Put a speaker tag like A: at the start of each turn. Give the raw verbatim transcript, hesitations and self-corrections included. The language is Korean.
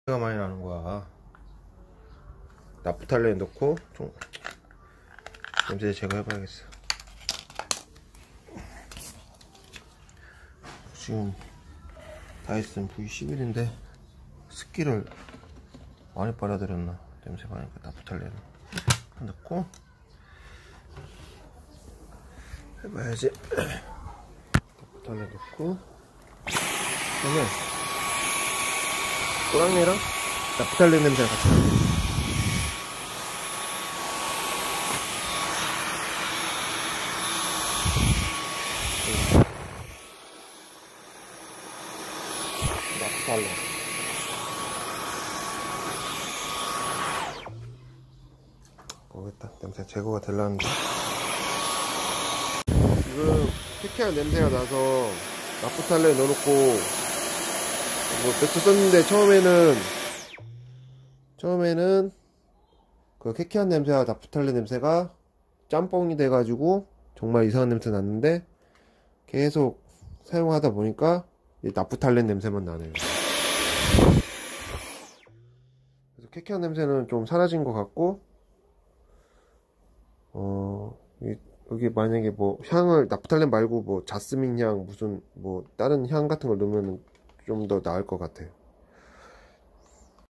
A: 가 많이 나는 거야. 나프탈렌 넣고 좀 냄새 제거해봐야겠어. 지금 다이슨 브이 십일인데 습기를 많이 빨아들였나 냄새가 나니까 나프탈렌 넣고 해봐야지. 나프탈렌 넣고 그러면 꼬랑내랑 나프탈렌 냄새가 같이 나요. 나프탈렌 모르겠다. 냄새 제거가 되려는데 지금 쾌쾌한 냄새가 나서 나프탈렌 넣어놓고 뭐 며칠 썼는데 처음에는 처음에는 그 쾌쾌한 냄새와 나프탈렌 냄새가 짬뽕이 돼가지고 정말 이상한 냄새 났는데 계속 사용하다 보니까 나프탈렌 냄새만 나네요. 그래서 쾌쾌한 냄새는 좀 사라진 것 같고, 어 여기 만약에 뭐 향을 나프탈렌 말고 뭐 자스민 향 무슨 뭐 다른 향 같은 걸 넣으면 좀 더 나을 것 같아요.